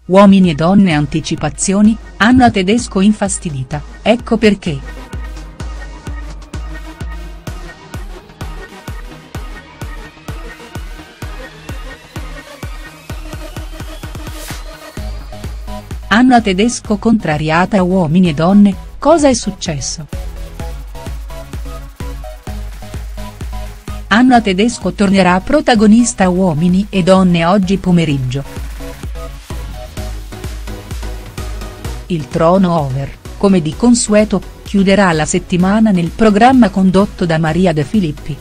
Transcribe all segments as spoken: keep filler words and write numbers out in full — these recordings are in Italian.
Uomini e donne anticipazioni, Anna Tedesco infastidita, ecco perché. Anna Tedesco contrariata a Uomini e donne, cosa è successo?. Anna Tedesco tornerà protagonista a Uomini e donne oggi pomeriggio. Il Trono Over, come di consueto, chiuderà la settimana nel programma condotto da Maria De Filippi.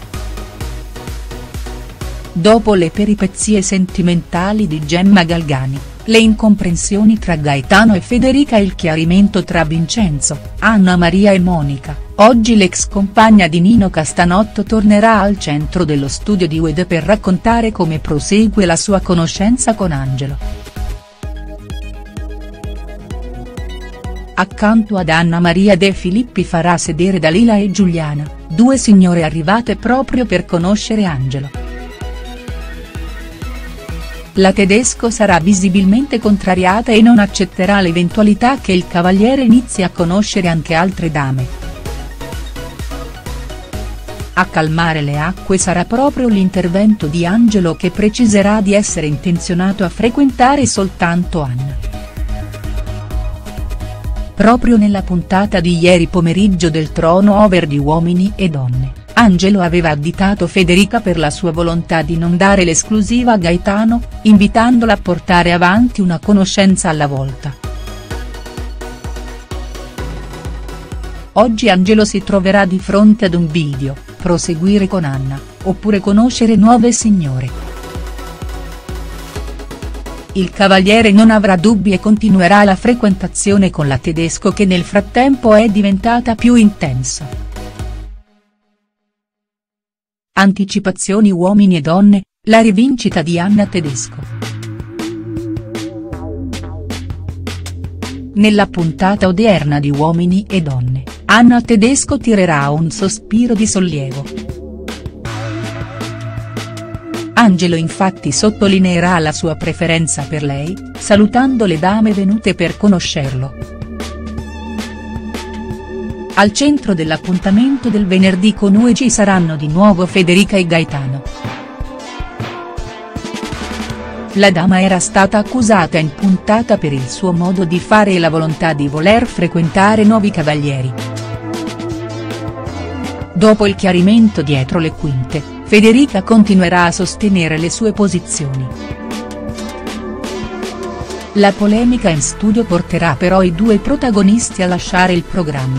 Dopo le peripezie sentimentali di Gemma Galgani, le incomprensioni tra Gaetano e Federica e il chiarimento tra Vincenzo, Anna Maria e Monica, oggi l'ex compagna di Nino Castanotto tornerà al centro dello studio di U E D per raccontare come prosegue la sua conoscenza con Angelo. Accanto ad Anna Maria De Filippi farà sedere Dalila e Giuliana, due signore arrivate proprio per conoscere Angelo. La Tedesco sarà visibilmente contrariata e non accetterà l'eventualità che il cavaliere inizi a conoscere anche altre dame. A calmare le acque sarà proprio l'intervento di Angelo che preciserà di essere intenzionato a frequentare soltanto Anna. Proprio nella puntata di ieri pomeriggio del Trono Over di Uomini e donne, Angelo aveva additato Federica per la sua volontà di non dare l'esclusiva a Gaetano, invitandola a portare avanti una conoscenza alla volta. Oggi Angelo si troverà di fronte ad un bivio: proseguire con Anna, oppure conoscere nuove signore. Il cavaliere non avrà dubbi e continuerà la frequentazione con la Tedesco che nel frattempo è diventata più intensa. Anticipazioni Uomini e donne, la rivincita di Anna Tedesco. Nella puntata odierna di Uomini e donne, Anna Tedesco tirerà un sospiro di sollievo. Angelo infatti sottolineerà la sua preferenza per lei, salutando le dame venute per conoscerlo. Al centro dell'appuntamento del venerdì con U E G saranno di nuovo Federica e Gaetano. La dama era stata accusata in puntata per il suo modo di fare e la volontà di voler frequentare nuovi cavalieri. Dopo il chiarimento dietro le quinte, Federica continuerà a sostenere le sue posizioni. La polemica in studio porterà però i due protagonisti a lasciare il programma.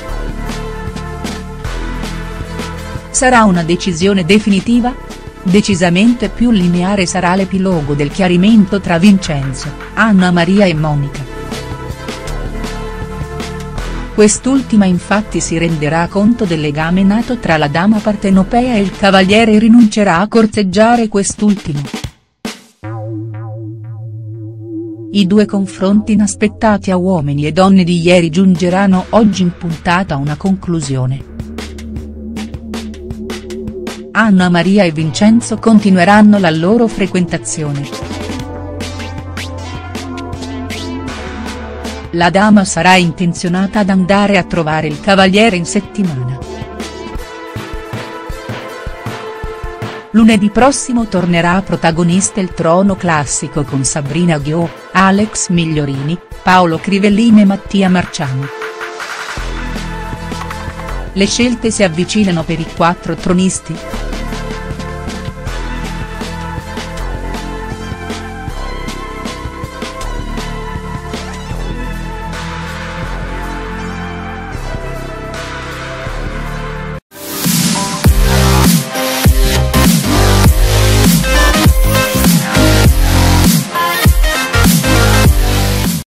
Sarà una decisione definitiva? Decisamente più lineare sarà l'epilogo del chiarimento tra Vincenzo, Anna Maria e Monica. Quest'ultima infatti si renderà conto del legame nato tra la dama partenopea e il cavaliere e rinuncerà a corteggiare quest'ultimo. I due confronti inaspettati a Uomini e donne di ieri giungeranno oggi in puntata a una conclusione. Anna Maria e Vincenzo continueranno la loro frequentazione. La dama sarà intenzionata ad andare a trovare il cavaliere in settimana. Lunedì prossimo tornerà protagonista il Trono Classico con Sabrina Ghio, Alex Migliorini, Paolo Crivellini e Mattia Marciano. Le scelte si avvicinano per i quattro tronisti.